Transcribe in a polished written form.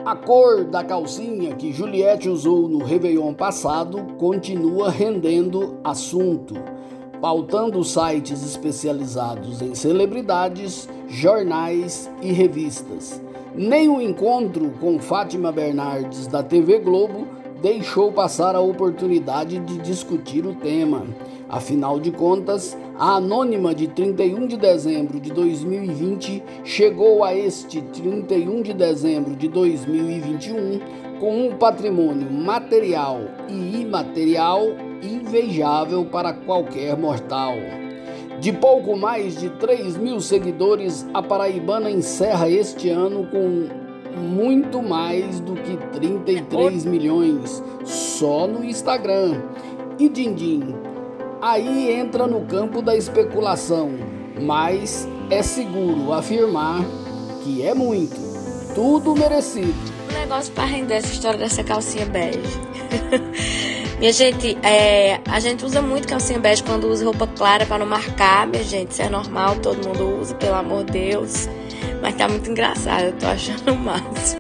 A cor da calcinha que Juliette usou no Réveillon passado continua rendendo assunto, pautando sites especializados em celebridades, jornais e revistas. Nem o encontro com Fátima Bernardes da TV Globo deixou passar a oportunidade de discutir o tema. Afinal de contas, a anônima de 31 de dezembro de 2020 chegou a este 31 de dezembro de 2021 com um patrimônio material e imaterial invejável para qualquer mortal. De pouco mais de 3 mil seguidores, a paraibana encerra este ano com muito mais do que 33 milhões só no Instagram. E din-din, aí entra no campo da especulação, mas é seguro afirmar que é muito, tudo merecido. Um negócio para render essa história dessa calcinha bege. Minha gente, a gente usa muito calcinha bege quando usa roupa clara para não marcar, minha gente. Isso é normal, todo mundo usa, pelo amor de Deus. Mas tá muito engraçado, eu tô achando o máximo.